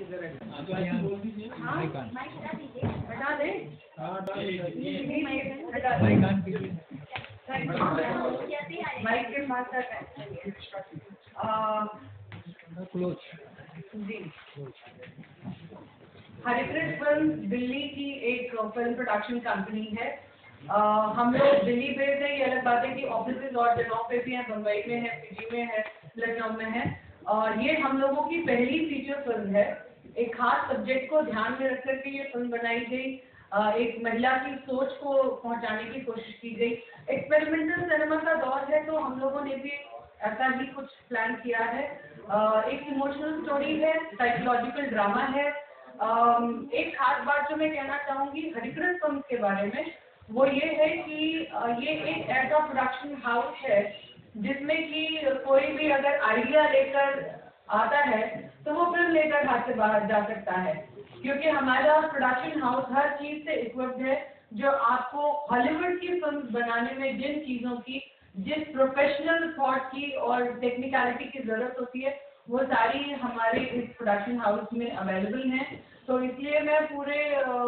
Mic के पास जी। हरिकृष्ण फिल्म दिल्ली की एक फिल्म प्रोडक्शन कंपनी है। हम लोग दिल्ली बेस्ड है। ये अलग बात है कि ऑफिसेज और जगहों पे भी हैं, बम्बई में है, पीजी में है, लखनऊ में है। और ये हम लोगों की पहली फीचर फिल्म है। एक खास सब्जेक्ट को ध्यान में रखकर के ये फिल्म बनाई गई। एक महिला की सोच को पहुंचाने की कोशिश की गई। एक्सपेरिमेंटल सिनेमा का दौर है, तो हम लोगों ने भी ऐसा ही कुछ प्लान किया है। एक इमोशनल स्टोरी है, साइकोलॉजिकल ड्रामा है। एक खास बात जो मैं कहना चाहूँगी हरिकृष्ण फिल्म के बारे में, वो ये है कि ये एक ऐसा प्रोडक्शन हाउस है जिसमें कि कोई भी अगर आइडिया लेकर आता है तो वो फिल्म लेकर हाथ से बाहर जा सकता है, क्योंकि हमारा प्रोडक्शन हाउस हर चीज़ से इक्विप्ड है जो आपको हॉलीवुड की फिल्म बनाने में जिन चीज़ों की, जिस प्रोफेशनल थॉट की और टेक्निकलिटी की ज़रूरत होती है, वो सारी हमारे इस प्रोडक्शन हाउस में अवेलेबल हैं। तो इसलिए मैं पूरे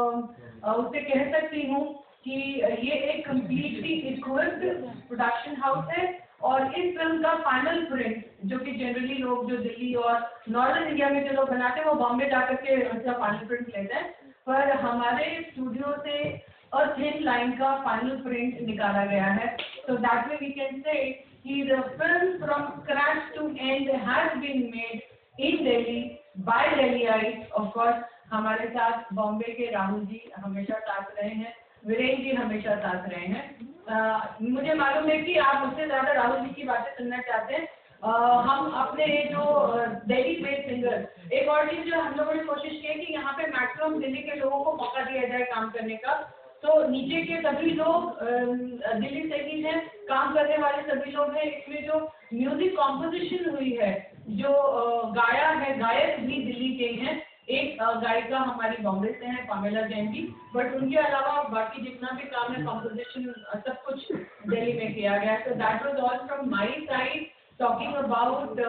उससे कह सकती हूँ कि ये एक कम्प्लीटली इक्विप्ड प्रोडक्शन हाउस है। और इस फिल्म का फाइनल प्रिंट, जो कि जनरली लोग जो दिल्ली और नॉर्दर्न इंडिया में जो लोग बनाते हैं वो बॉम्बे जाकर के उसका फाइनल प्रिंट लेते हैं, पर हमारे स्टूडियो से a thin line का final print निकाला गया है। So that way we can say कि the film from scratch to end has been made in Delhi by Delhiites। Of course हमारे साथ बॉम्बे के राहुल जी हमेशा साथ रहे हैं, वीरेंद्र जी हमेशा साथ रहे हैं। मुझे मालूम है कि आप उससे ज़्यादा राहुल जी की बातें सुनना चाहते हैं। हम अपने जो दिल्ली बेस्ड सिंगर, एक और चीज़ जो हम लोगों ने कोशिश की है कि यहाँ पे मैक्सिमम दिल्ली के लोगों को मौका दिया जाए काम करने का। तो नीचे के सभी लोग दिल्ली से ही हैं, काम करने वाले सभी लोग हैं। इसमें जो म्यूजिक कॉम्पोजिशन हुई है, जो गाया है, गायक भी दिल्ली के हैं। एक गायिका हमारी बॉम्बे से है, पामेला जैन जी, बट उनके अलावा बाकी जितना भी काम है कॉम्पोजिशन सब कुछ दिल्ली में किया गया है। तो that was all from my side talking about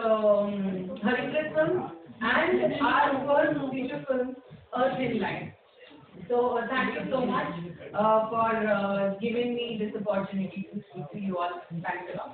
Harikrishna and our first feature film a thin line. So thank you so much for giving me this opportunity to speak to you all. Thanks a lot.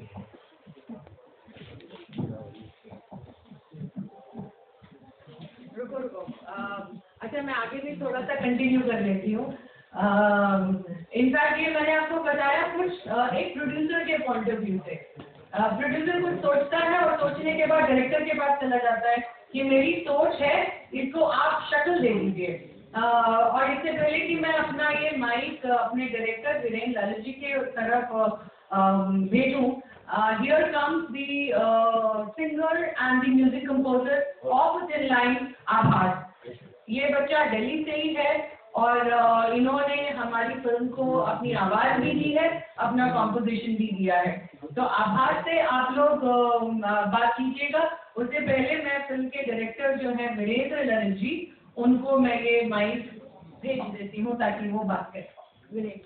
रुको अच्छा, मैं आगे भी थोड़ा सा continue कर लेती हूँ। इनफैक्ट ये मैंने आपको बताया कुछ एक प्रोड्यूसर के पॉइंट ऑफ व्यू से। प्रोड्यूसर कुछ सोचता है और सोचने के बाद डायरेक्टर के पास चला जाता है कि मेरी सोच है, इसको आप शक्ल दे दीजिए। और इससे पहले कि मैं अपना ये माइक अपने डायरेक्टर वीरेंद्र लाल जी के तरफ भेजूं, here comes the singer and the music composer of Thin Line, आभास। ये बच्चा दिल्ली से ही है और इन्होंने हमारी फिल्म को अपनी आवाज़ भी दी है, अपना कॉम्पोजिशन भी दिया है। तो आभास से आप लोग बात कीजिएगा। उससे पहले मैं फिल्म के डायरेक्टर जो है वीरेंद्र लाल जी, उनको मैं ये माइक भेज देती हूँ ताकि वो बात करें।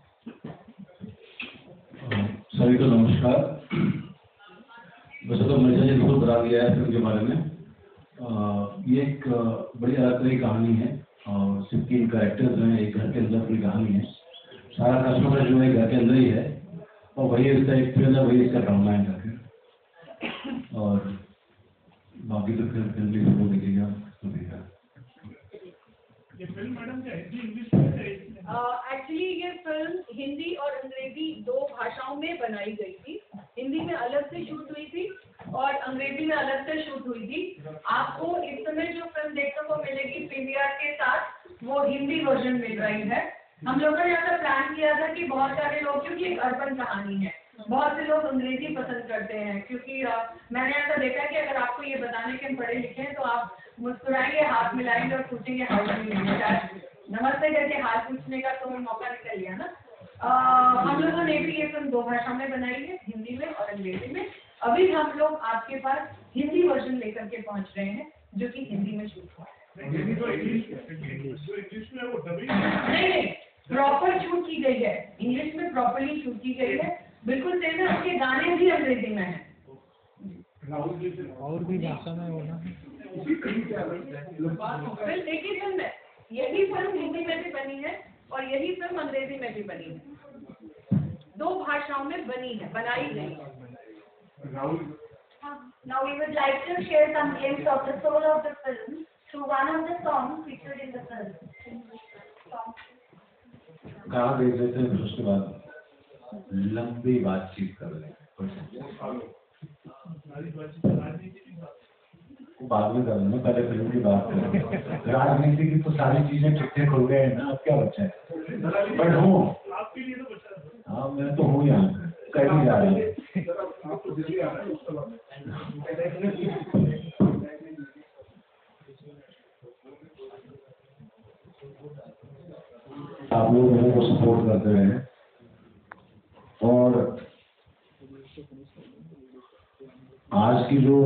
सभी को नमस्कार। वैसे तो मैंने ये बहुत बता दिया है फिल्म के बारे में। ये एक बड़ी अलग तरह की कहानी है और सिर्फ 3 कैरेक्टर्स हैं, एक घर के अंदर पूरी कहानी है। सारा कस्टमर जो है घर के अंदर ही है और वही इसका एक फिल्म है, वही इसका ड्रामा है करके। और बाकी तो फिर फैमिली सबको देखिएगा तो देखा। ये फिल्म मैडम क्या हिंदी इंग्लिश में है? एक्चुअली ये फिल्म हिंदी और अंग्रेजी 2 भाषाओं में बनाई गई थी। हिंदी में अलग से शूट हुई थी और अंग्रेजी में अलग से शूट हुई थी। आपको इस समय जो फिल्म देखने को मिलेगी पीवीआर के साथ, वो हिंदी वर्जन मिल रही है। हम लोगों ने ऐसा प्लान किया था कि बहुत सारे लोग, क्योंकि एक अर्बन कहानी है, बहुत से लोग अंग्रेजी पसंद करते हैं, क्योंकि मैंने ऐसा देखा कि अगर आपको ये बताने के हम पढ़े लिखे हैं तो आप मुस्कुराएंगे, हाथ मिलाएंगे और पूछेंगे हाउ डू यू डू, नमस्ते करके हाथ पूछने का तो मौका निकल लिया ना। हम लोगों ने भी ये फिल्म 2 भाषा में बनाई है, हिंदी में और अंग्रेजी में। अभी हम लोग आपके पास हिंदी वर्जन लेकर के पहुंच रहे हैं जो कि हिंदी में शूट हुआ है। नहीं, प्रॉपर शूट की गई है, इंग्लिश में प्रॉपरली शूट की गई है, बिल्कुल सेम है। उसके गाने भी अंग्रेजी में हैं। और भी भाषा में होना फिल्म एक ही फिल्म है, यही फिल्म हिंदी में भी बनी है और यही फिल्म अंग्रेजी में भी बनी है, 2 भाषाओं में बनी है, बनाई गई है। Now we would like to share some glimpse of the soul of the film through one of the songs featured in the film. कहाँ देख लेते हैं, फिर उसके बाद लंबी बातचीत कर लेंगे। बाद में कर लेंगे, पहले फिल्म की बात करेंगे। राजनीति की तो सारी चीजें चिट्ठे खुल गए हैं ना, अब क्या बचा है। बट हूँ, हाँ मैं तो हूँ यहाँ, कहीं जा रही है। आप लोग मेरे को सपोर्ट करते रहे और आज की जो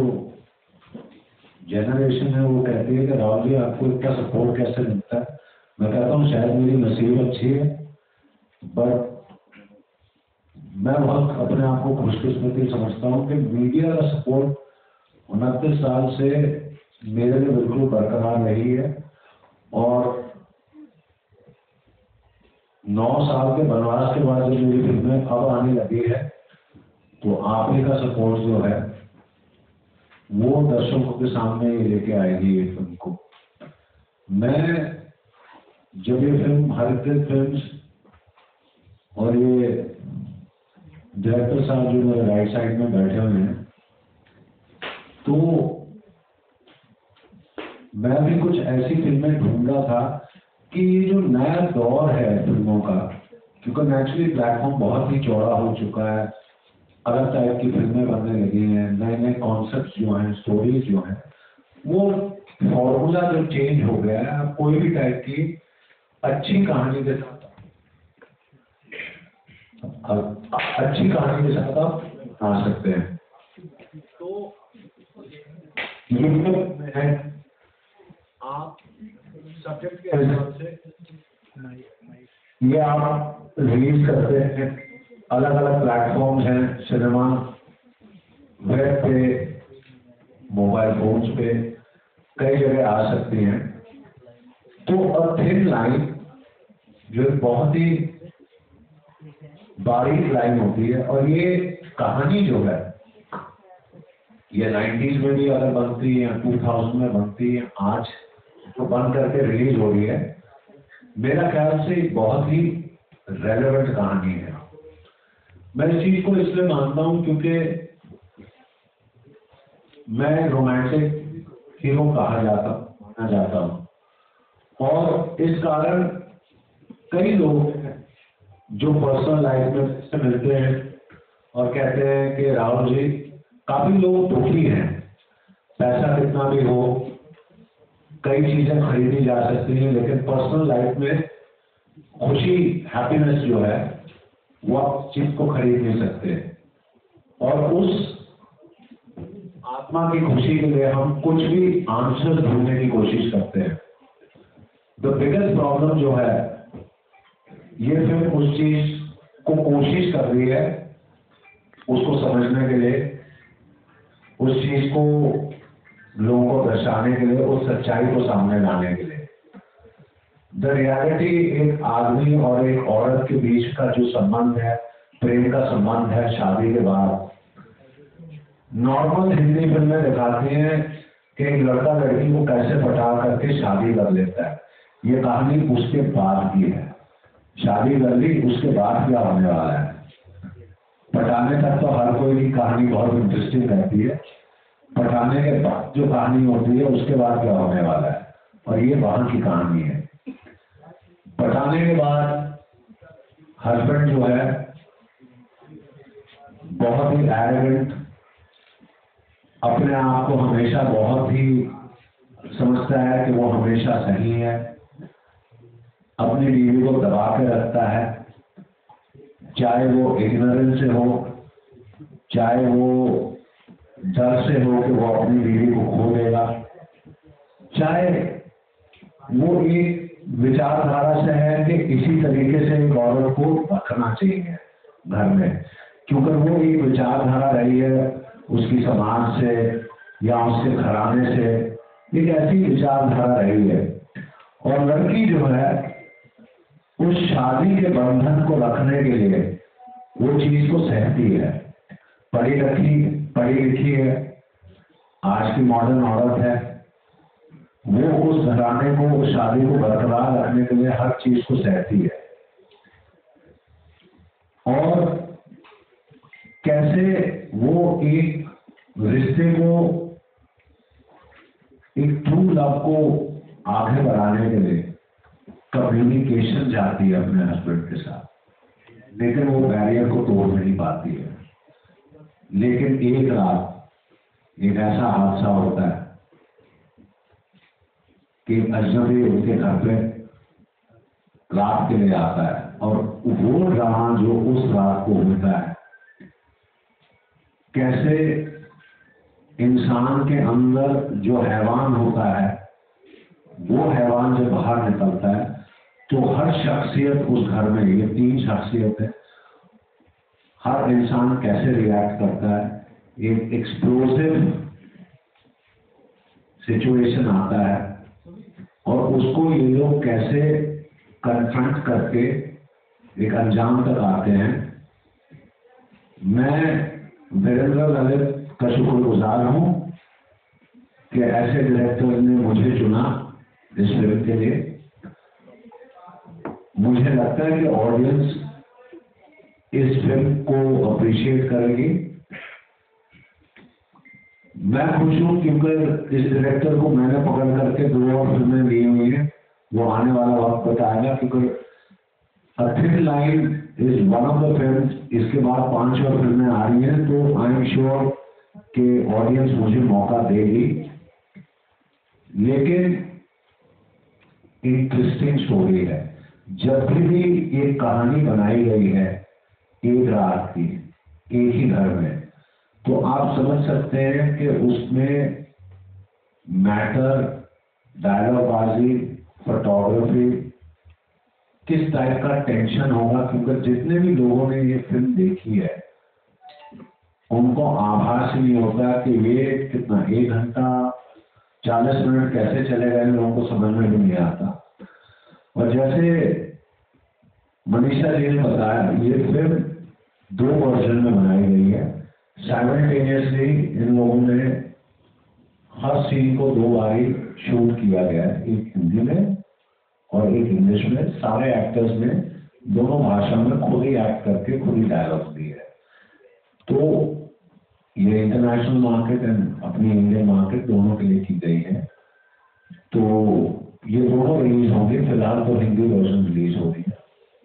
जनरेशन है वो कहती है कि राहुल जी आपको इतना सपोर्ट कैसे मिलता है। मैं कहता हूँ शायद मेरी नसीब अच्छी है, बट मैं बहुत अपने आप को खुशकिस्मती समझता हूँ कि मीडिया का सपोर्ट 29 साल से मेरे लिए बिल्कुल बरकरार रही है और 9 साल के वनवास के बाद जो मेरी फिल्में अब आने लगी है, तो आप ही का सपोर्ट जो है वो दर्शकों के सामने लेके आएगी ये फिल्म को। मैं जब ये फिल्म हरित फिल्म्स और ये डायरेक्टर साहब जो मेरे राइट साइड में बैठे हुए हैं, तो मैं भी कुछ ऐसी फिल्में ढूंढ रहा था कि ये जो नया दौर है फिल्मों का, क्योंकि नेचुरली प्लेटफॉर्म बहुत ही चौड़ा हो चुका है, अलग टाइप की फिल्में बनने लगी हैं, नए नए कॉन्सेप्ट जो हैं, स्टोरीज जो हैं, वो फॉर्मूला जो चेंज हो गया है। आप कोई भी टाइप की अच्छी कहानी के साथ आप आ सकते हैं। तो है आप सब्जेक्ट के हिसाब से ये आप रिलीज करते हैं, अलग अलग प्लेटफॉर्म्स हैं, सिनेमा, वेब पे, मोबाइल फोन्स पे, कई जगह आ सकती हैं। तो अ थिन लाइन जो बहुत ही बारीक लाइन होती है, और ये कहानी जो है ये 90s में भी अगर बनती है, 2000 में बनती है, आज तो बन करके रिलीज हो रही है, मेरा ख्याल से बहुत ही रेलेवेंट कहानी है। मैं इस चीज को इसलिए मानता हूं क्योंकि मैं रोमांटिक हीरो माना जाता हूं, और इस कारण कई लोग जो पर्सनल लाइफ में से मिलते हैं और कहते हैं कि राहुल जी, काफी लोग दुखी हैं, पैसा कितना भी हो, कई चीजें खरीदी जा सकती हैं, लेकिन पर्सनल लाइफ में खुशी, हैप्पीनेस जो है वो आप चीज को खरीद नहीं सकते। और उस आत्मा की खुशी के लिए हम कुछ भी आंसर ढूंढने की कोशिश करते हैं। द बिगेस्ट प्रॉब्लम जो है, ये फिल्म उस चीज को कोशिश कर रही है, उसको समझने के लिए, उस चीज को लोगों को दर्शाने के लिए, उस सच्चाई को सामने लाने के लिए। द रियलिटी एक आदमी और एक औरत के बीच का जो संबंध है, प्रेम का संबंध है शादी के बाद। नॉर्मल हिंदी फिल्में दिखाती हैं कि एक लड़का लड़की को कैसे पटा करके शादी कर लेता है। ये कहानी उसके बाद की है। शादी कर ली, उसके बाद क्या होने वाला है। पटाने तक तो हर कोई की कहानी बहुत इंटरेस्टिंग रहती है, पटाने के बाद जो कहानी होती है उसके बाद क्या होने वाला है, और ये वहां की कहानी है। पटाने के बाद हस्बैंड जो है बहुत ही एरोगेंट, अपने आप को हमेशा बहुत ही समझता है कि वो हमेशा सही है, अपनी बीवी को दबा के रखता है, चाहे वो इग्नोरेंस से हो, चाहे वो डर से हो कि वो अपनी बीवी को खो देगा, चाहे वो एक विचारधारा से है कि इसी तरीके से एक औरत को रखना चाहिए घर में, क्योंकि वो एक विचारधारा रही है उसकी समाज से या उसके घराने से एक ऐसी विचारधारा रही है। और लड़की जो है उस शादी के बंधन को रखने के लिए वो चीज को सहती है। पढ़ी लिखी है, आज की मॉडर्न औरत है, वो उस घराने को, उस शादी को बरकरार रखने के लिए हर चीज को सहती है। और कैसे वो एक रिश्ते को, एक ट्रू लव को आगे बढ़ाने के लिए कम्युनिकेशन चाहती है अपने हस्बैंड के साथ, लेकिन वो बैरियर को तोड़ नहीं पाती है। लेकिन एक रात एक ऐसा हादसा होता है कि अजनबी उनके घर पे रात के लिए आता है, और वो ड्रामा जो उस रात को होता है, कैसे इंसान के अंदर जो हैवान होता है, वो हैवान जब बाहर निकलता है तो हर शख्सियत उस घर में, ये 3 शख्सियत है, हर इंसान कैसे रिएक्ट करता है। एक एक्सप्लोसिव सिचुएशन आता है और उसको ये लोग कैसे कन्फ्रंट करके एक अंजाम तक आते हैं। मैं वीरेंद्र ललित का शुक्रगुजार हूं कि ऐसे डायरेक्टर ने मुझे चुना इस फिल्म के लिए। मुझे लगता है कि ऑडियंस इस फिल्म को अप्रिशिएट करेगी। मैं खुश हूं क्योंकि इस डायरेक्टर को मैंने पकड़ करके 2 और फिल्में ली हुई हैं, वो आने वाला वक्त बताएगा। क्योंकि a thin line is one of the film, इसके बाद 5 और फिल्में आ रही हैं, तो आई एम श्योर कि ऑडियंस मुझे मौका देगी। लेकिन इंटरेस्टिंग स्टोरी है। जब भी एक कहानी बनाई गई है एक रात की, एक ही घर में, तो आप समझ सकते हैं कि उसमें मैटर, डायलॉगबाजी, फोटोग्राफी, किस टाइप का टेंशन होगा। क्योंकि जितने भी लोगों ने ये फिल्म देखी है उनको आभास ही नहीं होता कि ये कितना 1 घंटा 40 मिनट कैसे चले गए, लोगों को समझ में भी नहीं आता। और जैसे मनीषा जी ने बताया, ये फिल्म 2 वर्जन में बनाई गई है। साइमल्टेनियसली इन लोगों ने हर सीन को 2 बारी शूट किया गया है, एक हिंदी में और एक इंग्लिश में। सारे एक्टर्स ने दोनों भाषा में खुद ही एक्ट करके खुद ही डायलॉग दिए है। तो ये इंटरनेशनल मार्केट एंड अपनी इंडियन मार्केट दोनों के लिए की गई है। तो ये दोनों रिलीज होंगे। फिलहाल तो हिंदी वर्जन रिलीज हो रही है।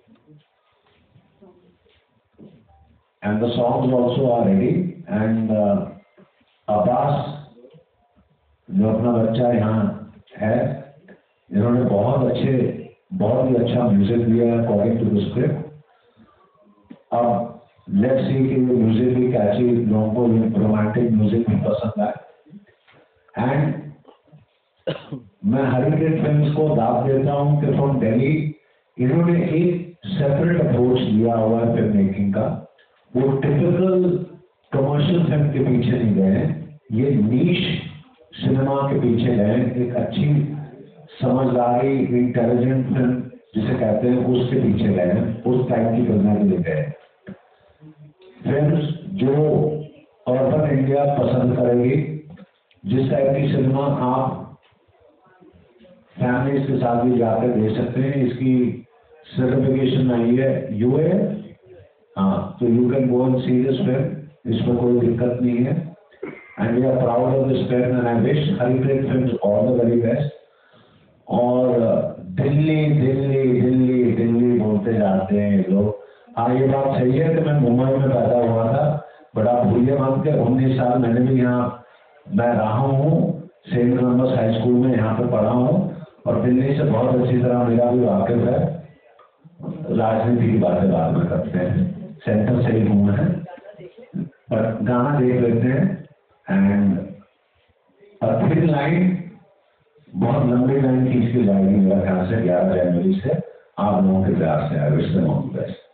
And the songs also are ready. And Abbas जो अपना बच्चा यहाँ है, इन्होंने बहुत ही अच्छा म्यूजिक दिया है अकॉर्डिंग टू द स्क्रिप्ट। अब लेट्स सी कि ये म्यूजिक भी कैची, लोगों को रोमांटिक म्यूजिक भी पसंद आए। एंड मैं हरिकेट फिल्म्स को दाद देता हूँ कि फ्रॉम दिल्ली इन्होंने एक सेपरेट अप्रोच लिया हुआ है फिल्म मेकिंग का। वो टिपिकल कमर्शियल फिल्म के पीछे नहीं गए, ये नीश सिनेमा के पीछे गए। एक अच्छी समझदारी, इंटेलिजेंट फिल्म जिसे कहते हैं, उसके पीछे गए, उस टाइप की फिल्में के लिए गए। फिल्म्स जो अर्बन इंडिया पसंद करेगी, जिस टाइप की सिनेमा आप फैमिलीज के साथ भी जाकर देख सकते हैं। इसकी सर्टिफिकेशन आई है यूए, हाँ, तो you can go and see this film, इसमें कोई दिक्कत नहीं है। And we are proud of this film and I wish Haripreet films all the very best. और दिल्ली दिल्ली दिल्ली दिल्ली बोलते जाते हैं लोग। हाँ, ये बात सही है कि मैं मुंबई में पैदा हुआ था, बट आप भूलिए मत के 19 साल मैंने भी यहाँ मैं रहा हूँ। सेंट कॉलम्बस हाई स्कूल में यहाँ पे पढ़ा हूँ और दिल्ली से बहुत अच्छी तरह मेरा भी वाकिफ है। राजनीति की बातें बाद में करते हैं, सेंटर से ही हूँ मैं, पर गाना देख लेते हैं। एंड थिन लाइन, बहुत लंबी लाइन खींच के जाएगी मेरा ख्याल से 11 जनवरी से। आप लोगों के प्यार से I wish them all the best.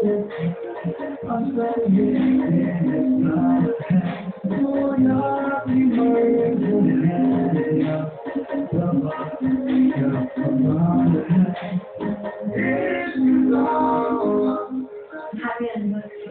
Happy anniversary.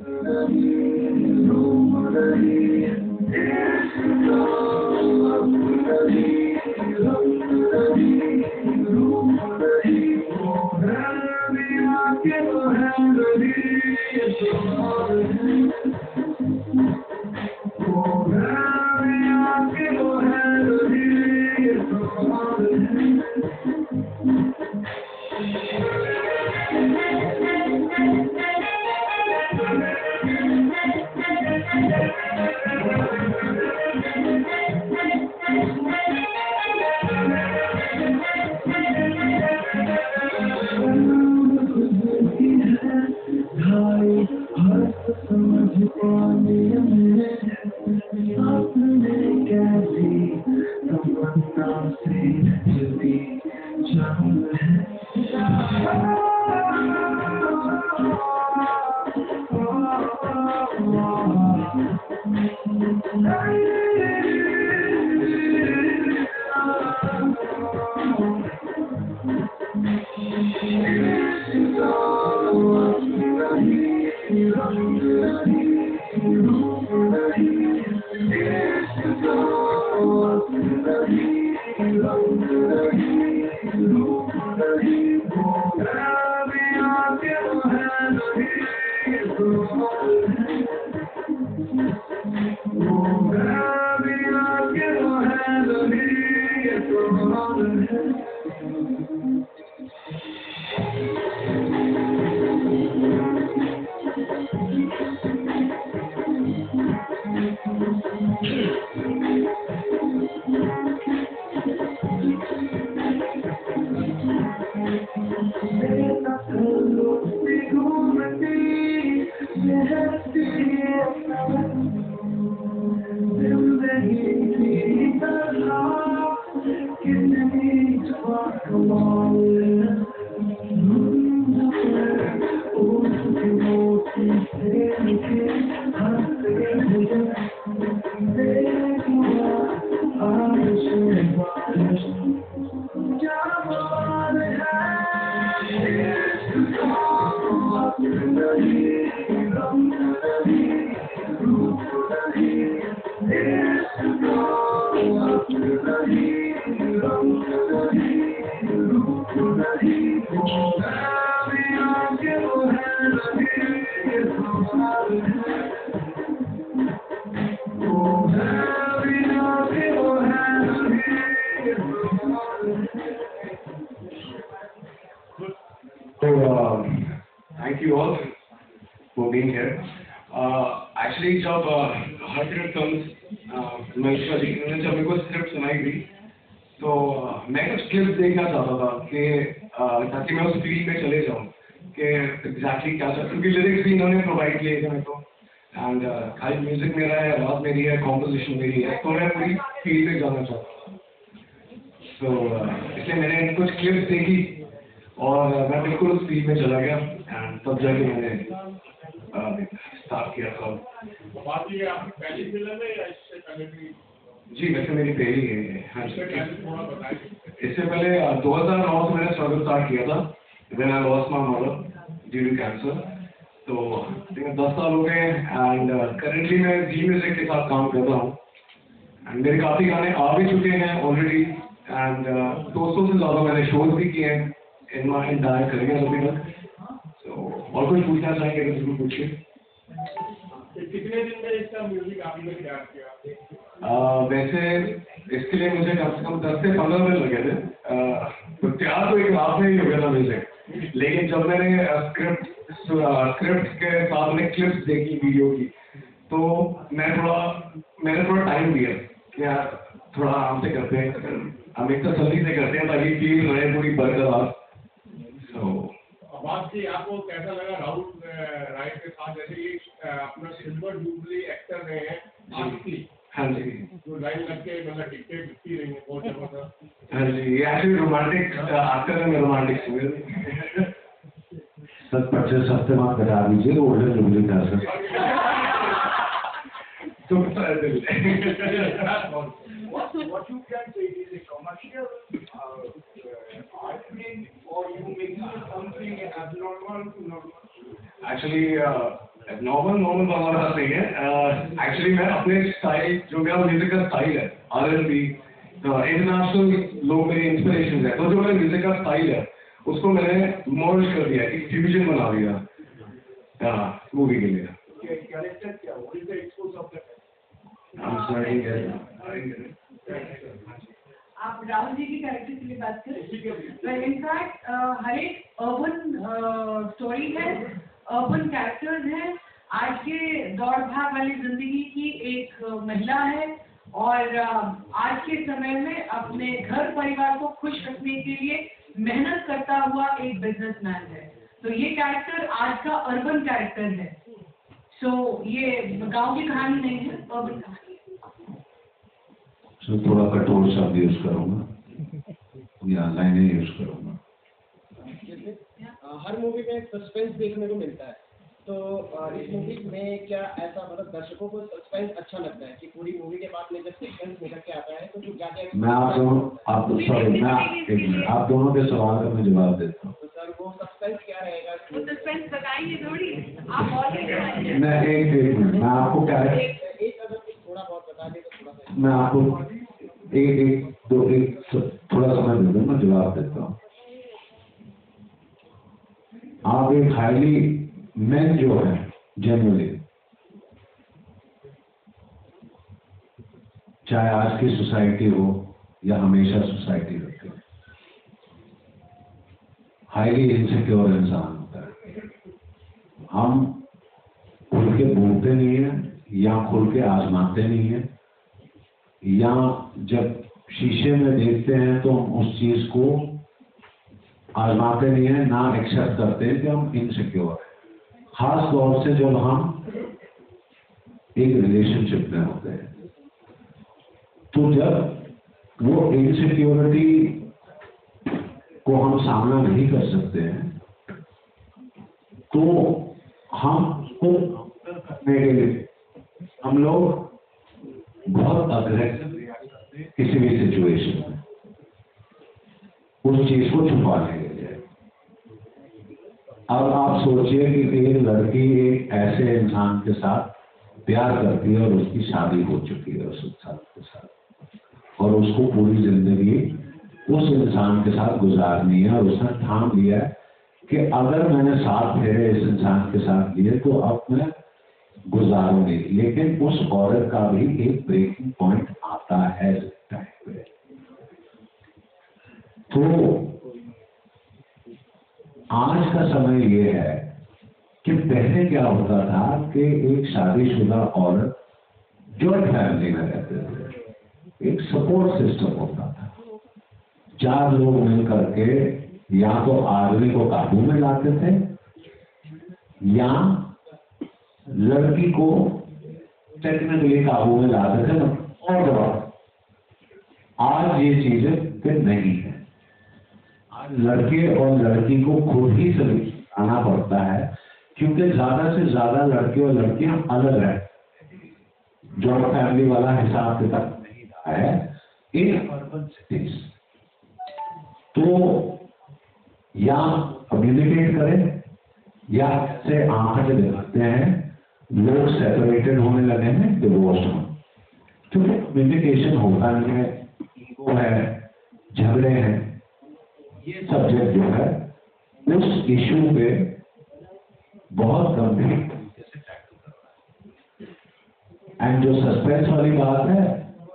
Thank you all for being here. Actually, जब हर फिल्म महेश्वर जी ने जब मेरे को स्क्रिप्ट सुनाई थी, तो मैं कुछ क्लिप्स देखना चाहता था कि ताकि मैं उस फील्ड में चले जाऊँ कि एग्जैक्टली क्या चल, क्योंकि लिरिक्स भी इन्होंने प्रोवाइड किए थे मेरे को, एंड खाली म्यूजिक मेरा है, आवाज़ मेरी है, कॉम्पोजिशन मेरी है, तो मैं पूरी फील्ड में जाना चाहता था। तो इसलिए मैंने कुछ क्लिप्स देखी और मैं बिल्कुल उस फील्ड में चला गया, एंड तब जाके मैंने स्टार्ट किया था। बात ये आपकी पहली फिल्म है या इससे पहले भी? जी, वैसे मेरी पहली है। हाँ जी, थोड़ा बताइए। इससे पहले 2009 से मैंने स्ट्रगल स्टार्ट किया था, when I lost my mother due to cancer. तो 10 साल हो गए, एंड करेंटली मैं जी म्यूजिक के साथ काम कर रहा हूँ, एंड मेरे काफ़ी गाने आ भी चुके हैं ऑलरेडी, एंड 200 से ज़्यादा मैंने शोज भी किए हैं इन माई एंटायर करियर अभी तक। तो और कुछ पूछना चाहेंगे तो जरूर पूछिए। कितने दिन में इसका म्यूजिक आपने तैयार किया? वैसे इसके लिए मुझे कम से कम 10 से 15 दिन लगे थे। तो तैयार तो एक रात में ही हो गया था म्यूजिक, लेकिन जब मैंने स्क्रिप्ट के साथ में क्लिप्स देखी वीडियो की, तो मैंने थोड़ा टाइम दिया कि यार थोड़ा आराम से करते हैं, हम एक तो जल्दी से करते हैं ताकि फील रहे पूरी बरकरार। बात की आपको कैसा लगा राहुल राय के साथ, जैसे ये अपना सिल्वर जुबली एक्टर रहे हैं आपकी? हाँ जी, जो लाइन लग के मतलब टिकटें बिकती रही है बहुत जबरदस्त। हाँ जी, ये एक्चुअली रोमांटिक एक्टर है, मैं रोमांटिक सिंगर। 25 हफ्ते बाद घटा दीजिए, गोल्डन जुबली था सर। तो what you can say is a commercial art film, or you making something abnormal to normal? Actually normal हमारा हाथ नहीं है। एक्चुअली मैं अपने स्टाइल, जो मेरा म्यूजिक का स्टाइल है, R&B, इंटरनेशनल लोग मेरी इंस्पिरेशन है, तो जो मेरा म्यूजिक का स्टाइल है उसको मैंने मर्ज कर दिया, एक फ्यूजन बना दिया मूवी के लिए। कैरेक्टर क्या, what is the expose of the आप राहुल जी की कैरेक्टर के लिए बात करें। इनफैक्ट हर एक अर्बन स्टोरी है, अर्बन कैरेक्टर्स हैं। आज के दौड़ भाग वाली जिंदगी की एक महिला है और आज के समय में अपने घर परिवार को खुश रखने के लिए मेहनत करता हुआ एक बिजनेसमैन है। तो ये कैरेक्टर आज का अर्बन कैरेक्टर है। सो ये गांव की कहानी नहीं है, अर्बन कहानी। तो थोड़ा कठोर शब्द यूज करूंगा या लाइनें यूज करूंगा। हर मूवी में एक सस्पेंस देखने को मिलता है, तो इस मूवी में क्या ऐसा मतलब दर्शकों को सस्पेंस अच्छा लगता है कि पूरी मूवी के बाद में जब सीक्वेंस निकल के आता है तो जो क्या मैं आप दोनों के सवाल का मैं जवाब देता हूँ। तो सर वो सस्पेंस क्या रहेगा? वो सस्पेंस बताएंगे थोड़ी, आप और मैं एक मिनट, मैं आपको क्या एक अगर थोड़ा बहुत बता दें तो थोड़ा सा। मैं आपको थोड़ा समय दे दो, मैं जवाब देता हूँ। आप एक हाईली मेन जो है जनरली, चाहे आज की सोसाइटी हो या हमेशा सोसाइटी रखे, हाईली इनसिक्योर इंसान होता है। हम खुल के बोलते नहीं है या खुल के आजमाते नहीं है, या जब शीशे में देखते हैं तो हम उस चीज को आजमाते नहीं है, ना एक्सेप्ट करते हैं कि हम इनसिक्योर हैं। खास तौर से जब हम एक रिलेशनशिप में होते हैं, तो जब वो इनसिक्योरिटी को हम सामना नहीं कर सकते हैं, तो हम उसको करने के लिए हम लोग बहुत अग्रेसिव किसी भी सिचुएशन में उस चीज को छुपाने के लिए। अब आप सोचिए कि एक लड़की एक ऐसे इंसान के साथ प्यार करती है और उसकी शादी हो चुकी है उस इंसान के साथ, और उसको पूरी जिंदगी उस इंसान के साथ गुजारनी है, और उसने ठान लिया है कि अगर मैंने 7 फेरे इस इंसान के साथ लिए तो अब मैं गुजारूंगी। लेकिन उस औरत का भी एक ब्रेकिंग पॉइंट आता है टाइम पे। तो आज का समय ये है कि पहले क्या होता था कि एक शादीशुदा औरत जॉइंट फैमिली में रहते थे, एक सपोर्ट सिस्टम होता था, 4 लोग मिल करके या तो आदमी को काबू में लाते थे या लड़की को टेक्निकली काबू में लाते थे। और आज ये चीजें फिर नहीं है। आज लड़के और लड़की को खुद ही सॉल्यूशन आना पड़ता है, क्योंकि ज्यादा से ज्यादा लड़के और लड़कियां अलग रहते हैं। जॉइंट फैमिली वाला हिसाब किताब नहीं रहा है इन अर्बन सिटीज। तो या कम्युनिकेट करें या से आंखें दिखाते हैं, लोग सेपरेटेड होने लगे हैं, डिवोर्स होने, क्योंकि कम्युनिकेशन होता नहीं है, ईगो है, झगड़े हैं। ये सब्जेक्ट जो है उस इशू पे बहुत गंभीर तरीके से टैकल कर रहा है। एंड जो सस्पेंस वाली बात है,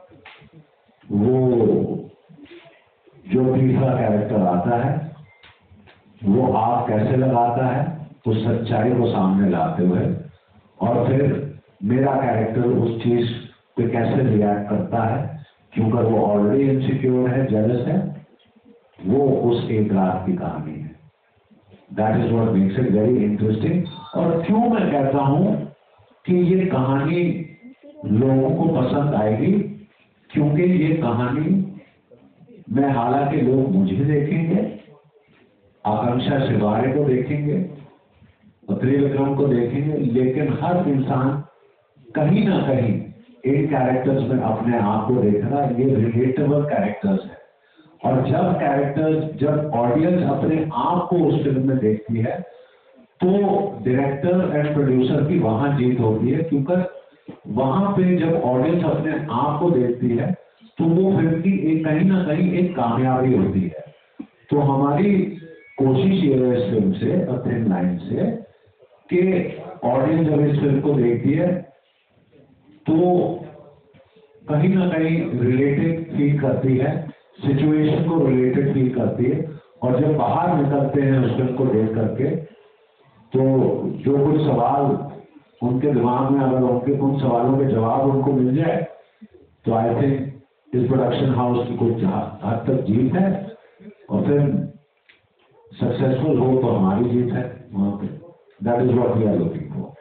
वो जो तीसरा कैरेक्टर आता है वो आप कैसे लगाता है उस सच्चाई को सामने लाते हुए, और फिर मेरा कैरेक्टर उस चीज पे कैसे रिएक्ट करता है, क्योंकि वो ऑलरेडी इनसिक्योर है, जेलस है। वो उस एक रात की कहानी है। That is what makes it very interesting. और क्यों मैं कहता हूं कि ये कहानी लोगों को पसंद आएगी, क्योंकि ये कहानी में हालांकि लोग मुझे देखेंगे, आकांक्षा शिवारे को देखेंगे, त्रिविक्रम को देखेंगे, लेकिन हर इंसान कहीं ना कहीं इन कैरेक्टर्स में अपने आप को देख रहा है। ये रिलेटेबल कैरेक्टर्स है, और जब ऑडियंस अपने आप को उस फिल्म में देखती है तो डायरेक्टर एंड प्रोड्यूसर की वहां जीत होती है, क्योंकि वहां पे जब ऑडियंस अपने आप को देखती है तो वो फिल्म की एक कहीं ना कहीं एक कामयाबी होती है। तो हमारी कोशिश ये है इस फिल्म से, अ थिन लाइन से, कि ऑडियंस जब इस फिल्म को देखती है तो कहीं ना कहीं रिलेटेड फील करती है, सिचुएशन को रिलेटेड फील करती है, और जब बाहर निकलते हैं उस फिल्म को देख करके तो जो कुछ सवाल उनके दिमाग में, अगर उन सवालों के जवाब उनको मिल जाए तो आई थिंक इस प्रोडक्शन हाउस की कुछ हद तक जीत है, और फिर सक्सेसफुल हो तो हमारी जीत है वहाँ पे। That is what we are looking for.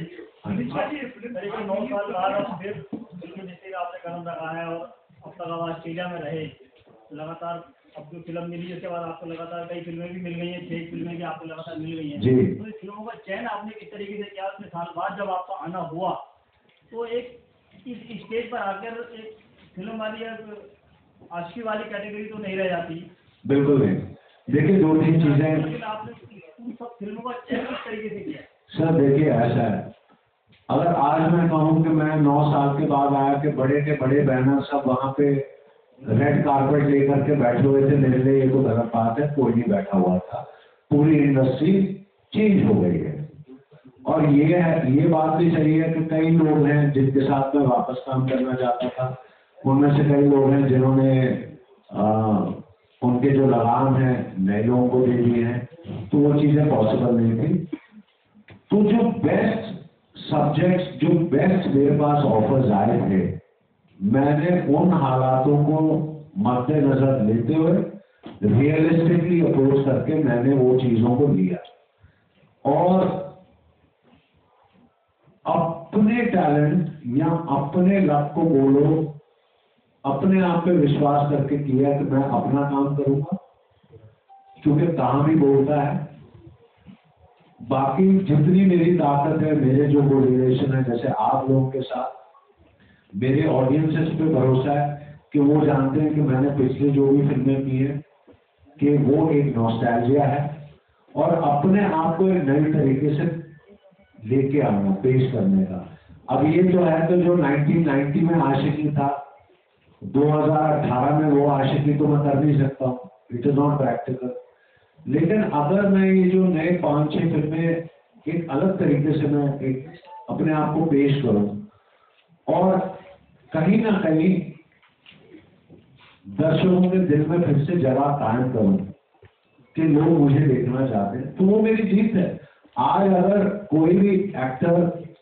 करीबन 9 साल बाद अब फिर फिल्म इंडस्ट्री का आपने कदम रखा है और अब तक आप ऑस्ट्रेलिया में रहे लगातार। अब जो फिल्म मिली उसके बाद आपको लगातार कई फिल्में भी मिल गई हैं, 6 फिल्में भी आपको लगातार मिल गई हैं। तो इस फिल्मों का चयन आपने किस तरीके से किया? उसमें साल बाद जब आपका आना हुआ तो एक इस स्टेज पर आकर एक फिल्म वाली आशिकी वाली कैटेगरी तो नहीं रह जाती। बिल्कुल नहीं। देखिए 2-3 चीजें, लेकिन आपने उन सब फिल्मों का चयन किस तरीके से किया? सर देखिए ऐसा है, अगर आज मैं कहूँ कि मैं 9 साल के बाद आया कि बड़े के बड़े बैनर सब वहाँ पे रेड कारपेट लेकर के बैठे हुए थे, मेरे लिए ये तो गलत बात है। कोई नहीं बैठा हुआ था, पूरी इंडस्ट्री चेंज हो गई है। और ये बात भी सही है कि कई लोग हैं जिनके साथ मैं वापस काम करना चाहता था, उनमें से कई लोग हैं जिन्होंने उनके जो लगाम है नए लोगों को दे दिए हैं, तो वो चीजें पॉसिबल नहीं थी। तो जो बेस्ट सब्जेक्ट्स, जो बेस्ट मेरे पास ऑफर्स आए थे, मैंने उन हालातों को मद्देनजर लेते हुए रियलिस्टिकली अप्रोच करके मैंने वो चीजों को लिया, और अपने टैलेंट या अपने लक को बोलो, अपने आप पे विश्वास करके किया कि मैं अपना काम करूंगा, क्योंकि काम ही बोलता है। बाकी जितनी मेरी ताकत है, मेरे जो गुड रिलेशन है, जैसे आप लोगों के साथ, मेरे ऑडियंसेस पे भरोसा है कि वो जानते हैं कि मैंने पिछले जो भी फिल्में की हैं कि वो एक नॉस्टैल्जिया है, और अपने आप को एक नए तरीके से लेके आना, पेश करने का। अब ये तो है कि जो 1990 में आशिकी था, 2018 में वो आशिकी तो मैं कर नहीं सकता हूँ, इट इज नॉट प्रैक्टिकल। लेकिन अगर मैं ये जो नए 5-6 फिल्में एक अलग तरीके से मैं एक अपने आप को पेश करूं, और कहीं ना कहीं दर्शकों के दिल में फिर से जगह कायम करूं कि लोग मुझे देखना चाहते हैं, तो वो मेरी जीत है। आज अगर कोई भी एक्टर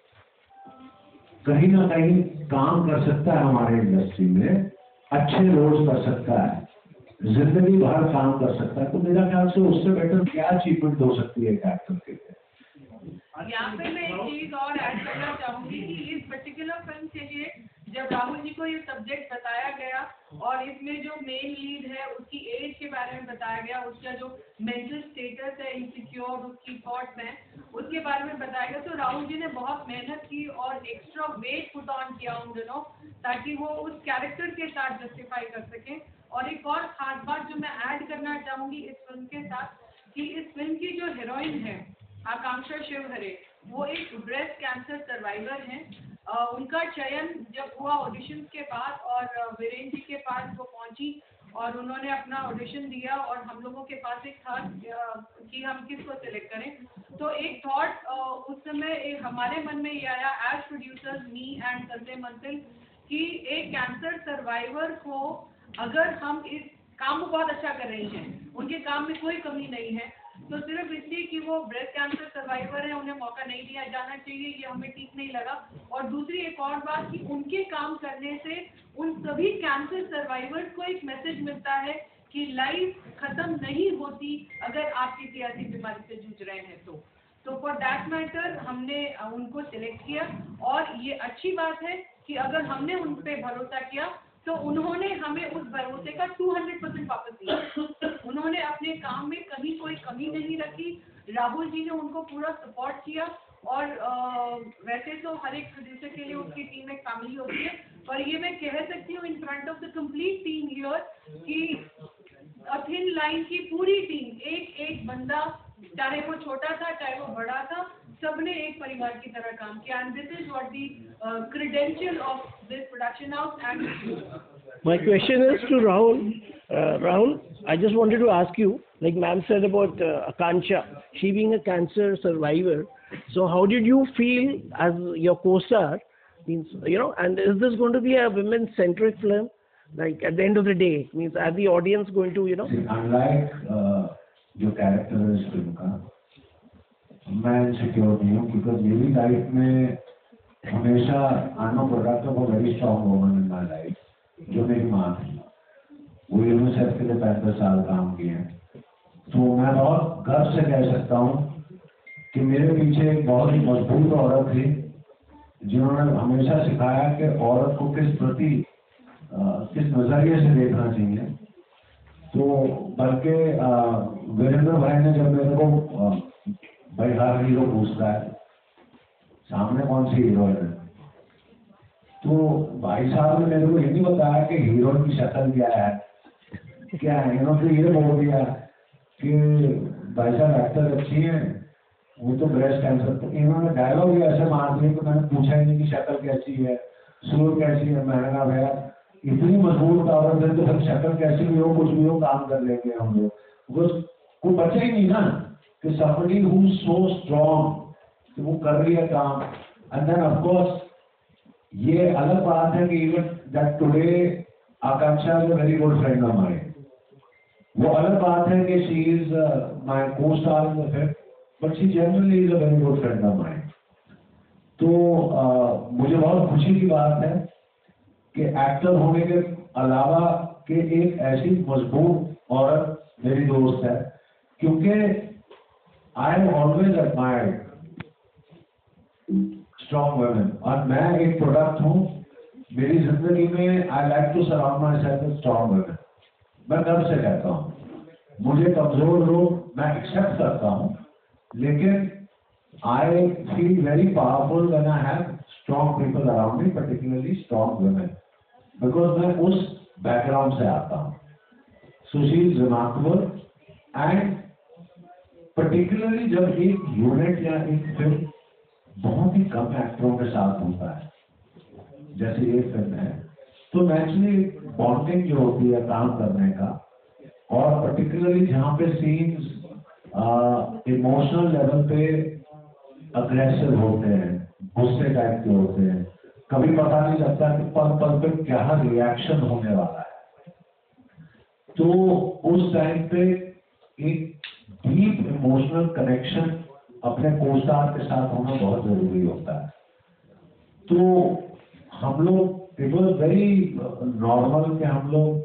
कहीं ना कहीं काम कर सकता है हमारे इंडस्ट्री में, अच्छे रोल्स कर सकता है, जिंदगी भर काम कर सकता है, तो मेरा ख्याल से उससे बेटर क्या अचीवमेंट हो सकती है एक एक्टर के लिए। यहाँ पे मैं एक चीज और ऐड करना चाहूंगी कि इस पर्टिकुलर फिल्म के लिए जब राहुल जी को ये सब्जेक्ट बताया गया और इसमें जो मेन लीड है उसकी एज के बारे में बताया गया, उसका जो मेंटल स्टेटस है, इनसिक्योर, उसकी थॉट्स हैं, उसके बारे में बताया गया, तो राहुल जी ने बहुत मेहनत की और एक्स्ट्रा वेट पुट ऑन किया उन दिनों, ताकि वो उस कैरेक्टर के साथ जस्टिफाई कर सकें। और एक और खास बात जो मैं ऐड करना चाहूंगी इस फिल्म के साथ, कि इस फिल्म की जो हीरोइन है आकांक्षा शिवहरे, वो एक ब्रेस्ट कैंसर सर्वाइवर हैं। उनका चयन जब हुआ ऑडिशन के बाद, और वीरेंद्र जी के पास वो पहुंची और उन्होंने अपना ऑडिशन दिया, और हम लोगों के पास एक था कि हम किसको सिलेक्ट करें, तो एक थॉट उस समय हमारे मन में ये आया as producers, me and Sanjay Mansil, कि एक कैंसर सर्वाइवर को अगर हम इस काम को बहुत अच्छा कर रही हैं, उनके काम में कोई कमी नहीं है, तो सिर्फ इसलिए कि वो ब्रेस्ट कैंसर सर्वाइवर है उन्हें मौका नहीं दिया जाना चाहिए, ये हमें ठीक नहीं लगा। और दूसरी एक और बात कि उनके काम करने से उन सभी कैंसर सर्वाइवर्स को एक मैसेज मिलता है कि लाइफ खत्म नहीं होती अगर आप किसी ऐसी बीमारी से जूझ रहे हैं तो फॉर दैट मैटर हमने उनको सिलेक्ट किया। और ये अच्छी बात है कि अगर हमने उन पर भरोसा किया तो उन्होंने हमें उस भरोसे का 200% वापस दिया। उन्होंने अपने काम में कहीं कोई कमी नहीं रखी, राहुल जी ने उनको पूरा सपोर्ट किया। और वैसे तो हर एक प्रोड्यूसर के लिए उसकी टीम एक फैमिली होती है, पर ये मैं कह सकती हूँ in front of the complete team here कि थिन लाइन की पूरी टीम, एक एक बंदा, चाहे वो छोटा था चाहे वो बड़ा था, सबने एक परिवार की तरह काम किया। And this is what the credential of this production house. And My question is to Rahul. Rahul, I just wanted to ask you, like ma'am said about Akanksha, she being a cancer survivor. So how did you feel as your co-star? Means, and is this going to be a women-centric film? Like at the end of the day, means are the audience going to, See, unlike जो character है इस film का, मैं insecure नहीं हूँ, because मेरी life में हमेशा I am a product of a very strong woman in my life, जो मेरी माँ थी। वो यूनिसेफ के लिए 35 साल काम किए हैं। तो मैं बहुत गर्व से कह सकता हूँ कि मेरे पीछे एक बहुत ही मजबूत औरत थी, जिन्होंने हमेशा सिखाया कि औरत को किस नजरिए से देखना चाहिए। तो बल्कि वीरेंद्र भाई ने जब मेरे को भाई हर हीरो पूछता है सामने कौन सी हीरोइन है, तो भाई साहब ने मेरे को ये नहीं बताया कि हीरोइन की शक्ल क्या है, इन्होंने ये बोल दिया कि भाई साहब एक्टर अच्छी है, वो तो ब्रेस्ट कैंसर। तो इन्होंने डायलॉग ही ऐसे मार दिए कि मैंने पूछा ही नहीं कि शक्ल कैसी है, सुर कैसी है। मैंने कहा भैया इतनी मजबूत औरत है तो फिर शक्ल कैसी भी हो, कुछ भी हो, काम कर लेंगे हम लोग। कोई बचा ही नहीं ना कि somebody who is so strong कि वो कर रही है काम। एंड देन ऑफ कोर्स ये अलग बात है कि even that today Akanksha is a very good friend of mine. वो अलग बात है कि she is my co star in the film, but she generally is a very good friend of mine. तो मुझे बहुत खुशी की बात है कि एक्टर होने के अलावा कि एक ऐसी मजबूत औरत मेरी दोस्त है, क्योंकि I have always admired strong women. और मैं एक प्रोडक्ट हूँ, मेरी जिंदगी में I like to surround myself with strong women. मैं गर्व से कहता हूँ, मुझे कमजोर लोग मैं एक्सेप्ट करता हूँ, लेकिन I feel very powerful when I have strong people around me, particularly strong women, because मैं उस बैकग्राउंड से आता हूँ। So she is remarkable. And particularly जब एक यूनिट या एक फिल्म बहुत ही कम एक्टरों के साथ होता है, जैसे ये फिल्म है, तो नेचुरली बॉन्डिंग जो होती है काम करने का, और पर्टिकुलरली जहाँ पे सीन्स इमोशनल लेवल पे अग्रेसिव होते हैं, गुस्से टाइप के होते हैं, कभी पता नहीं लगता कि पल पल पे क्या रिएक्शन होने वाला है। तो उस टाइम पे एक डीप इमोशनल कनेक्शन अपने को-स्टार के साथ होना बहुत जरूरी होता है। तो हम लोग इट वॉज वेरी नॉर्मल कि हम लोग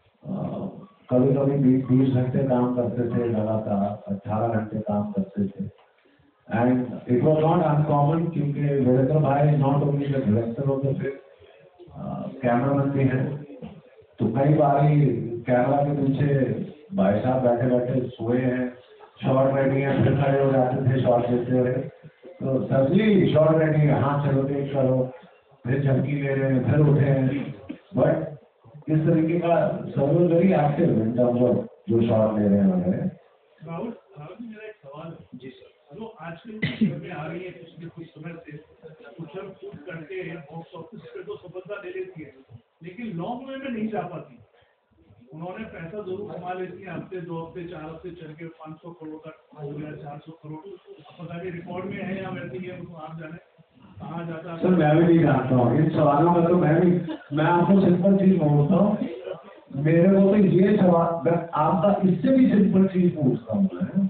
कभी कभी 20 घंटे काम करते थे, लगातार 18 घंटे काम करते थे। And it was not uncommon, क्योंकि वीरेंद्र भाई is not only the director of the film, cameraman भी है। तो कई बार कैमरा के पीछे भाई साहब बैठे बैठे सोए हैं, शॉर्ट रेडी है, फिर खड़े हो जाते थे शॉर्ट लेते हुए। तो सर जी शॉर्ट रेडी है, हाँ चलो देख करो, फिर झपकी ले रहे हैं, फिर उठे हैं। बट इस तरीके का सब लोग very active in terms of जो शॉर्ट ले रहे हैं वगैरह। राहुल मेरा एक सवाल है। जी सर। जो आजकल की फिल्में आ रही है पिछले कुछ समय से, उछल कूद करके बॉक्स ऑफिस पे तो सफलता ले लेती है, लेकिन लॉन्ग वे में नहीं जा पाती। उन्होंने पैसा जरूर कमा लेती है, हफ्ते 2 हफ्ते 4 हफ्ते चल के 500 करोड़ तक हो गया, 400 करोड़, पता नहीं रिकॉर्ड में है या वैसे ही है, उनको आप जाने कहाँ जाता है। सर मैं भी नहीं जानता हूँ इन सवालों में, तो मैं आपको सिंपल चीज बोलता हूँ, मेरे को तो ये सवाल आपका इससे भी सिंपल चीज पूछता हूँ मैं।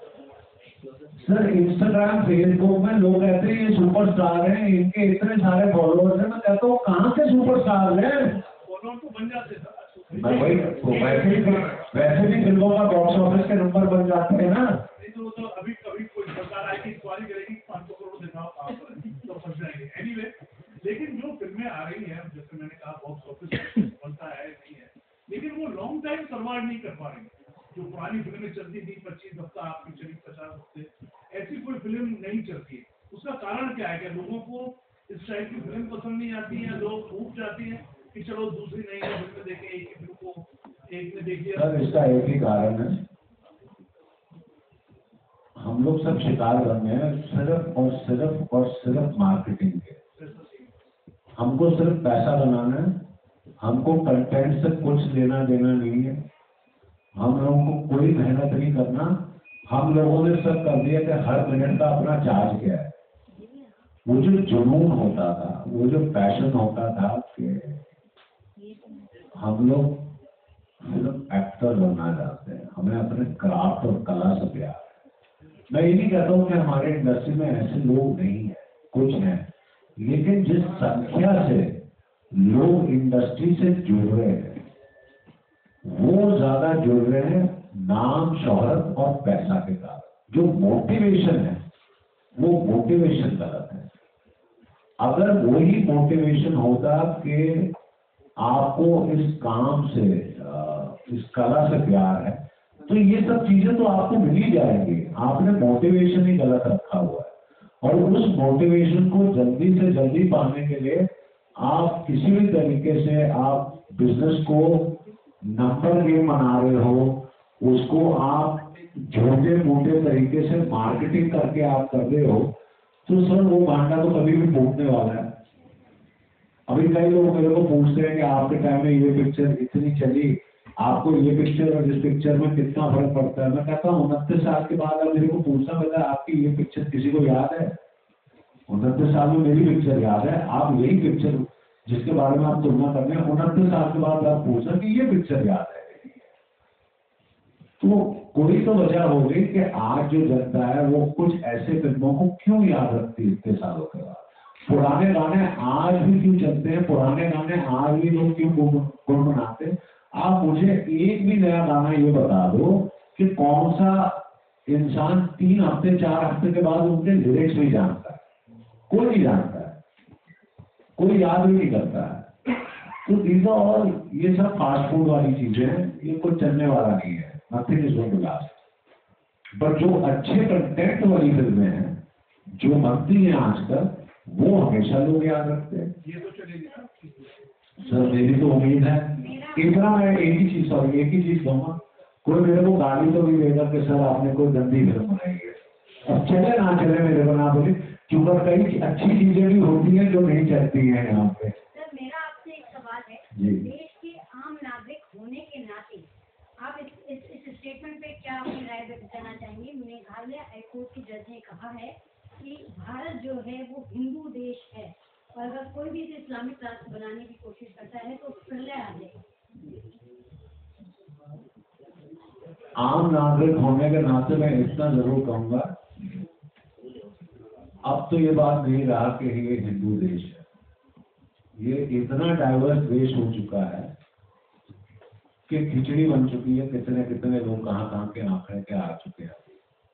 सर इंस्टाग्राम फेसबुक में लोग कहते हैं ये सुपरस्टार हैं, इनके इतने सारे फॉलोअर्स हैं। मैं कहता हूँ कहाँ से सुपरस्टार हैं? फॉलोअर तो बन जाते हैं। वही वैसे भी फिल्मों का बॉक्स ऑफिस के नंबर बन जाते हैं ना। तो अभी कभी कोई सरकार आएगी, इंक्वायरी करेगी, 500 करोड़ दिखाओ आप तो फंस जाएंगे। एनीवे, लेकिन जो फिल्में आ रही हैं, जैसे मैंने कहा बॉक्स ऑफिस बनता है नहीं है, लेकिन वो लॉन्ग टाइम सर्वाइव नहीं कर पा रही। जो पुरानी फिल्में चलती थी 25 हफ्ता आपकी चली 50 हफ्ते, क्या है, क्या लोगों को इस टाइप की फिल्म पसंद नहीं आती है, लोग उठ जाते हैं कि चलो दूसरी नई फिल्म देखें, एक ही फिल्म को एक में देखिए? सर इसका एक ही कारण है, हम लोग सब शिकार बन गए हैं सिर्फ मार्केटिंग के। हमको सिर्फ पैसा बनाना है, हमको कंटेंट से कुछ लेना देना नहीं है, हम लोगों को कोई मेहनत नहीं करना। हम लोगों ने सब कर दिया कि हर मिनट का अपना चार्ज क्या है। वो जो जुनून होता था, वो जो पैशन होता था कि हम लोग सिर्फ एक्टर बनना चाहते हैं, हमें अपने क्राफ्ट और कला से प्यार है। मैं ये नहीं कहता हूँ कि हमारे इंडस्ट्री में ऐसे लोग नहीं है, कुछ हैं, लेकिन जिस संख्या से लोग इंडस्ट्री से जुड़ रहे हैं वो ज्यादा जुड़ रहे हैं नाम, शोहरत और पैसा के कारण। जो मोटिवेशन है वो मोटिवेशन गलत है। अगर वही मोटिवेशन होता कि आपको इस काम से, इस कला से प्यार है, तो ये सब चीजें तो आपको मिल ही जाएंगी। आपने मोटिवेशन ही गलत रखा हुआ है, और उस मोटिवेशन को जल्दी से जल्दी पाने के लिए आप किसी भी तरीके से आप बिजनेस को नंबर गेम बना रहे हो, उसको आप छोटे मोटे तरीके से मार्केटिंग करके आप कर रहे हो, तो सर वो भांडा तो कभी भी फूटने वाला है। अभी कई लोग मेरे को पूछते हैं कि आपके टाइम में ये पिक्चर इतनी चली, आपको ये पिक्चर और इस पिक्चर में कितना फर्क पड़ता है। मैं कहता हूँ 29 साल के बाद अब मेरे को पूछना पड़ता है आपकी ये पिक्चर किसी को याद है? 29 साल में मेरी पिक्चर याद है, आप यही पिक्चर जिसके बारे में आप तुलना कर रहे हैं 29 साल के बाद आप पूछना कि ये पिक्चर याद है। तो कोई तो वजह होगी कि आज जो जनता है वो कुछ ऐसे फिल्मों को क्यों याद रखती है इतने सालों के बाद। पुराने गाने आज भी क्यों चलते हैं, पुराने गाने आज भी लोग क्यों गुनगुनाते हैं। आप मुझे एक भी नया गाना ये बता दो कि कौन सा इंसान 3 हफ्ते 4 हफ्ते के बाद उनके लिरिक्स भी जानता है। कोई नहीं जानता है, कोई याद भी नहीं करता है। तो दीज और ये सब फास्ट फूड वाली चीजें हैं, ये कुछ चलने वाला नहीं है। Nothing is going to last. But जो अच्छे कंटेंट वाली फिल्में हैं जो बनती हैं आजकल, वो हमेशा लोग याद रखते हैं। ये तो चलेगी सर मेरी तो उम्मीद है, इतना मैं एक ही चीज कहूँगा, कोई मेरे को गाली तो नहीं देगा कि सर आपने कोई गंदी फिल्म बनाई है। अब चले ना चले मेरे को ना बोले, क्योंकि कई अच्छी चीजें भी होती हैं जो नहीं चलती हैं यहाँ पे। सर मेरा आपसे एक सवाल है, जी। देश के आम नागरिक होने के नाते आप इस स्टेटमेंट पे क्या अपनी राय व्यक्त करना चाहेंगे? मेघालय हाईकोर्ट की जज ने कहा है कि भारत जो है वो हिंदू देश है, और अगर कोई भी इसे इस्लामिक राष्ट्र बनाने की कोशिश करता है तो प्रलय आ जाएगा। आम नागरिक होने के नाते मैं इतना जरूर कहूंगा, अब तो ये बात नहीं रहा कि ये हिंदू देश है, ये इतना डाइवर्स देश हो चुका है कि खिचड़ी बन चुकी है। कितने कितने लोग कहाँ के आंकड़े के आ चुके हैं।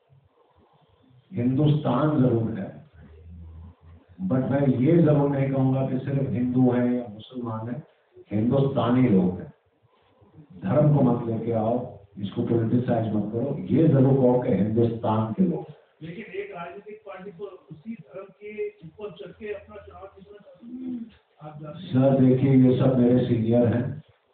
हिंदुस्तान जरूर है, बट मैं ये जरूर नहीं कहूंगा कि सिर्फ हिंदू है या मुसलमान है, हिंदुस्तानी लोग हैं। धर्म को मत लेके आओ, इसको पॉलिटिसाइज मत करो, ये जरूर कहो कि हिंदुस्तान के लोग। लेकिन एक राजनीतिक पार्टी को उसी धर्म के ऊपर चढ़ के अपना चुनाव जीतना चाहती है। सर देखिए, ये सब मेरे सीनियर हैं,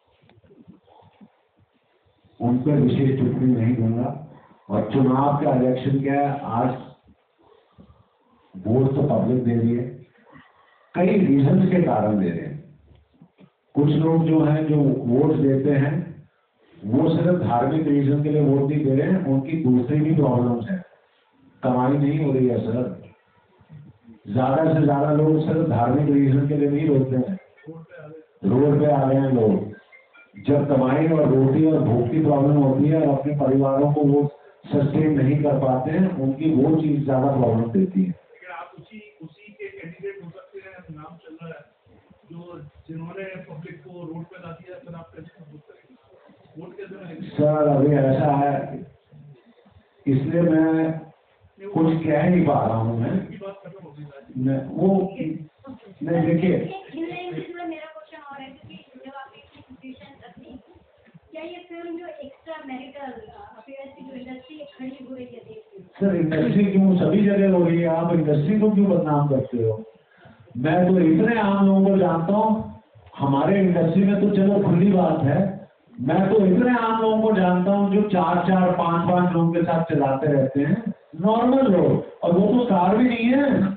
उन पर विशेष टिप्पणी नहीं दूंगा। और चुनाव का इलेक्शन क्या है, आज वोट तो पब्लिक दे रही है, कई रीजन के कारण दे रहे हैं। कुछ लोग जो हैं जो वोट देते हैं वो सिर्फ धार्मिक रीजन के लिए वोट नहीं दे रहे हैं, उनकी दूसरी भी प्रॉब्लम्स हैं। कमाई नहीं हो रही है सर, ज्यादा से ज्यादा लोग सिर्फ धार्मिक रीजन के लिए नहीं रोकते हैं, रोड पे आ गए हैं लोग। जब कमाई और रोटी और भूख की प्रॉब्लम होती है और अपने परिवारों को वो सस्टेन नहीं कर पाते हैं, उनकी वो चीज ज्यादा प्रॉब्लम देती है। लेकिन आप उसी के कैंडिडेट हो सकते हैं, नाम चल रहा है, जो जिन्होंने पब्लिक को रोड पे ला दिया, फिर आप कैसे वोट करेंगे? वोट कैसे? सर अभी ऐसा है, इसलिए मैं कुछ कह नहीं पा रहा हूँ। मैं वो नहीं, देखिए मेरा क्वेश्चन और है, क्योंकि जब आपने इतनी सिचुएशन रखी, क्या ये फिल्म जो एक्स्ट्रा मैरिटल अफेयर्स की जो इंडस्ट्री खड़ी हो रही है देश में, सर इंडस्ट्री क्यों सभी जगह हो रही है, आप इंडस्ट्री को क्यों बदनाम करते हो? मैं तो इतने आम लोगों को जानता हूँ, हमारे इंडस्ट्री में तो चलो खुली बात है, मैं तो इतने आम लोगों को जानता हूँ जो 4-4, 5-5 लोगों के साथ चलाते रहते हैं, नॉर्मल लोग, और वो तो स्टार भी नहीं है।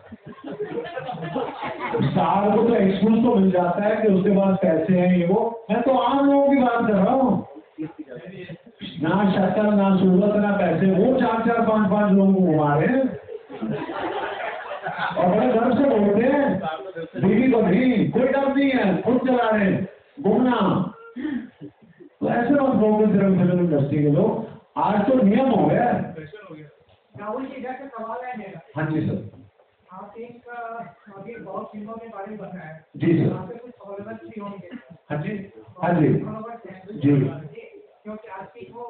स्टार को तो एक्सक्यूज तो मिल जाता है कि उसके पास पैसे हैं ये वो, मैं तो आम लोगों की बात कर रहा हूँ, ना शक्ल ना सूरत ना पैसे, वो 4-4, 5-5 लोगों को घुमा रहे हैं और बड़े गर्व से बोलते हैं, बीवी को नहीं, कोई डर नहीं है, खुद चला रहे हैं, घूमना। तो ऐसे मत बोलते सिर्फ फिल्म इंडस्ट्री के लोग, आज तो नियम हो गया। राहुल जी जैसे सवाल है मेरा। हाँ जी सर। आप एक अभी बहुत फिल्मों के बारे में बताया। जी सर। आपके कुछ फॉलोवर्स भी होंगे। हाँ जी। हाँ जी। जी। क्योंकि आज की वो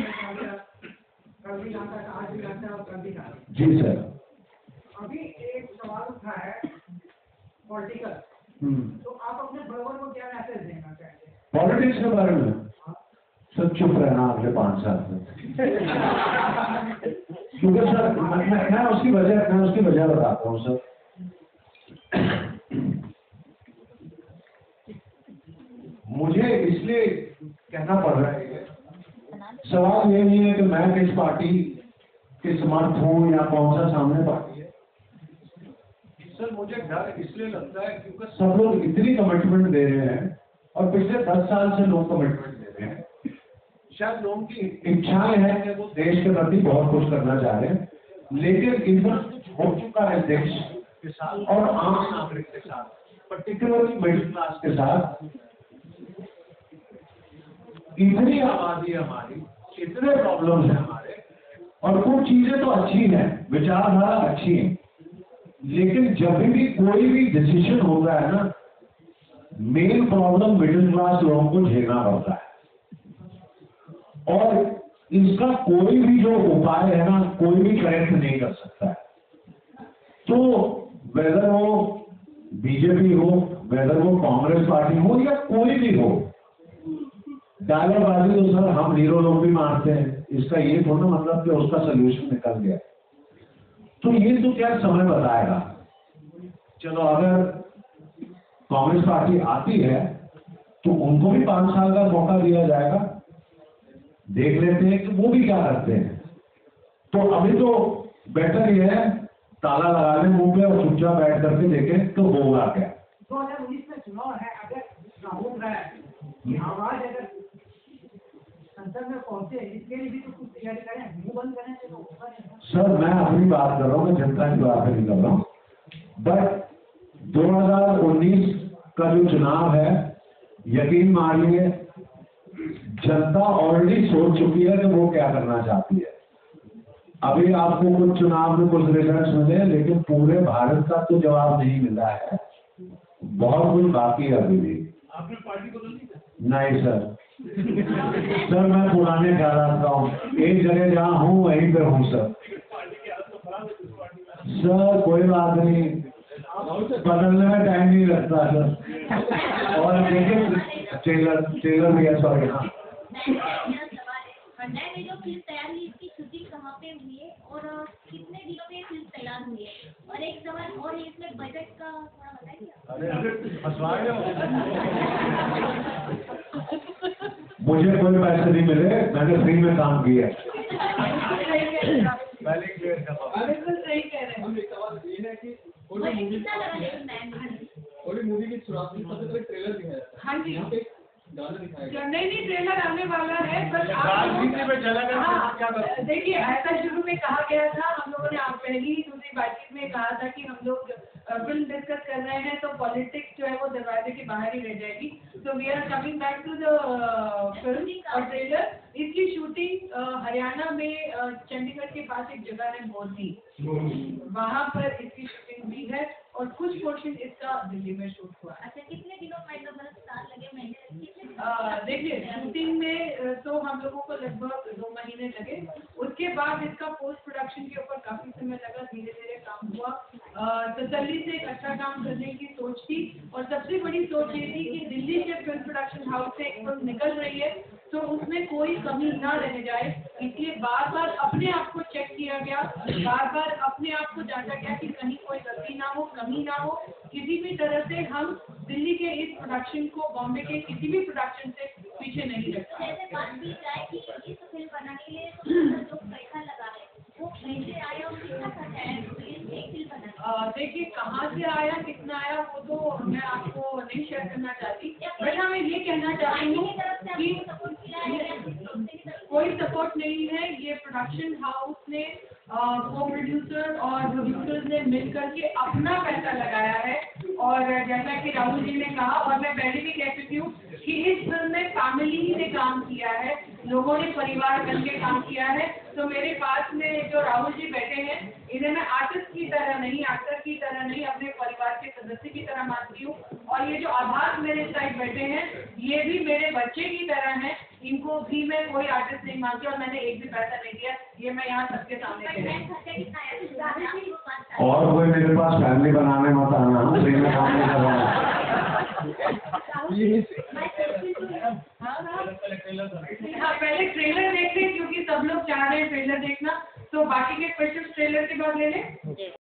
कल भी आता था, आज भी आता है और कल भी आता है। जी सर। अभी एक सवाल उठा है पॉलिटिकल, तो आप अपने फॉलोवर को क्या मैसेज देना चाहेंगे पॉलिटिक्स के बारे में? सर चुप रहना अगले 5 साल तक। क्योंकि सर मैं उसकी वजह बताता हूँ सर। मुझे इसलिए कहना पड़ रहा है, सवाल ये नहीं है कि मैं किस पार्टी के समर्थ हूँ या कौन सा सामने पार्टी है। सर मुझे डर इसलिए लगता है क्योंकि सब लोग इतनी कमिटमेंट दे रहे हैं और पिछले 10 साल से लोग कमिटमेंट दे रहे हैं। शायद लोगों की इच्छाएं हैं कि वो देश के प्रति बहुत कुछ करना चाह रहे हैं, लेकिन इधर कुछ हो चुका है देश के साथ और आम नागरिक के साथ, पर्टिकुलरली मिडिल क्लास के साथ। इतनी आबादी है हमारी, इतने प्रॉब्लम्स हैं हमारे, और कुछ चीजें तो अच्छी हैं, विचारधारा अच्छी है, लेकिन जब भी कोई भी डिसीजन होता है ना, मेन प्रॉब्लम मिडिल क्लास लोगों को झेलना पड़ता है। और इसका कोई भी जो उपाय है ना, कोई भी करेक्ट नहीं कर सकता है। तो वेदर वो बीजेपी हो, वेदर वो कांग्रेस पार्टी हो या कोई भी हो, डायलॉगबाजी तो सर हम हीरो लोग भी मारते हैं, इसका ये थोड़ा मतलब कि उसका सोल्यूशन निकल गया। तो ये तो क्या समय बताएगा। चलो अगर कांग्रेस पार्टी आती है तो उनको भी 5 साल का मौका दिया जाएगा, देख लेते हैं कि वो भी क्या करते हैं। तो अभी तो बेटर ये है ताला लगा लें मुंह पे और चुपचाप बैठ करके देखें तो होगा क्या। 2019 में चुनाव है, अगर राहुल की आवाज अगर संसद में पहुंचे, इसके लिए भी तो कुछ तैयारी करें, मुंह बंद करें तो होगा नहीं। सर मैं अपनी बात कर रहा हूँ, मैं जनता की बात नहीं कर रहा हूँ। बट 2019 का जो चुनाव है, यकीन मानिए जनता ऑलरेडी सोच चुकी है कि वो क्या करना चाहती है। अभी आपको कुछ चुनाव में कुछ रिजल्ट मिले, लेकिन पूरे भारत का तो जवाब नहीं मिला है, बहुत कुछ बाकी है अभी भी। आपने पार्टी बदली? नहीं सर। सर मैं पुराने ख्याल का हूँ, एक जगह जहाँ हूँ वहीं पे हूँ सर। सर कोई बात नहीं, बदलने में टाइम नहीं लगता सर। और देखिए टेलर भी है, सॉरी। हाँ में जो फिल्म तैयार हुई इसकी शूटिंग कहाँ पे हुई है और कितने दिनों में फिल्म तैयार हुई है? और एक सवाल और इसमें बजट का थोड़ा बताइए। मुझे कोई पैसे नहीं मिले, मैंने फ्री में काम किया। पहले क्लियर करना। बिल्कुल सही कह रहे हैं। हम एक सवाल ये है कि कोई मूवी की शुरुआत में सबसे पहले ट्रेलर दिखाया जाता है। हाँ जी। यहाँ पे गाना दिखाया नहीं ट्रेलर आने वाला है, बस देखिए ऐसा शुरू में कहा गया था, हम लोगों ने पहली दूसरी बातचीत में कहा था कि हम लोग फिल्म डिस्कस कर रहे हैं तो पॉलिटिक्स जो है वो दरवाजे के बाहर ही रह जाएगी। तो we are coming back to the film और ट्रेलर। इसकी शूटिंग हरियाणा में चंडीगढ़ के पास एक जगह है मोदी, वहाँ पर इसकी शूटिंग हुई है और कुछ पोर्शन इसका दिल्ली में शूट हुआ। अच्छा कितने दिनों मतलब साल लगे, महीने? देखिए शूटिंग में तो हम लोगों को लगभग 2 महीने लगे, उसके बाद इसका पोस्ट प्रोडक्शन के ऊपर काफी समय लगा, धीरे धीरे काम हुआ तसल्ली से एक अच्छा काम करने की सोच थी। और सबसे बड़ी सोच ये थी कि दिल्ली के फिल्म प्रोडक्शन हाउस से एक फिल्म निकल रही है तो उसमें कोई कमी ना रह जाए, इसलिए बार बार अपने आप को चेक किया गया, बार बार अपने आप को जांचा गया कि कहीं कोई गलती ना हो, कमी ना हो। किसी भी तरह से हम दिल्ली के इस प्रोडक्शन को बॉम्बे के किसी भी प्रोडक्शन से पीछे नहीं रखते। जैसे बात की जाए कि इस फिल्म बनाने के लिए जो पैसा लगा है वो कैसे आया और कितना खर्चा है एक फिल्म बनाने? देखिए कहाँ से आया, कितना आया वो तो मैं आपको नहीं शेयर करना चाहती, बट हाँ मैं ये कहना चाहती हूँ कि कोई सपोर्ट नहीं है। ये प्रोडक्शन हाउस ने को प्रोड्यूसर और प्रोड्यूसर्स ने मिलकर के अपना पैसा लगाया है। और जैसा कि राहुल जी ने कहा और मैं पहले भी कह चुकी हूँ कि इस फिल्म में फैमिली ने काम किया है, लोगों ने परिवार बन के काम किया है। तो मेरे पास में जो राहुल जी बैठे हैं इन्हें मैं आर्टिस्ट की तरह नहीं, एक्टर की तरह नहीं, अपने परिवार के सदस्य की तरह मानती हूँ। और ये जो आभास मेरे साइड बैठे हैं ये भी मेरे बच्चे की तरह हैं, इनको भी मैं कोई आर्टिस्ट नहीं मानती और मैंने एक भी पैसा नहीं दिया, ये मैं यहाँ सबके सामने कह रही हूँ। और कोई मेरे पास फैमिली बनाने मत आना, मैं काम नहीं कर रहा हाँ पहले ट्रेलर देख लें क्योंकि सब लोग चाह रहे हैं ट्रेलर देखना, तो बाकी के क्वेश्चन ट्रेलर के बाद ले लें।